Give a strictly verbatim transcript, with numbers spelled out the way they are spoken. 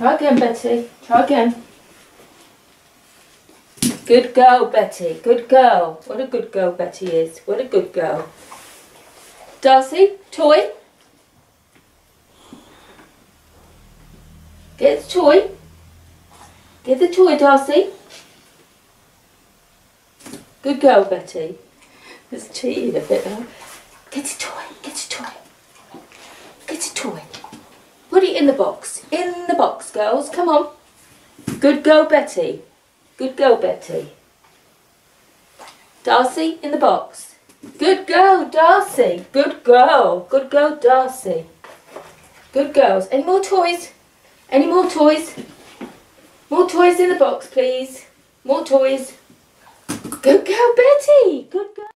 Try again, Betty. Try again. Good girl, Betty. Good girl. What a good girl Betty is. What a good girl. Darcey, toy. Get the toy. Get the toy, Darcey. Good girl, Betty. It's cheating a bit, huh? Get a toy. Get a toy. Get a toy. Put it in the box. In the box, girls. Come on. Good girl, Betty. Good girl, Betty. Darcey, in the box. Good girl, Darcey. Good girl. Good girl, Darcey. Good girls. Any more toys? Any more toys? More toys in the box, please. More toys. Good girl, Betty. Good girl.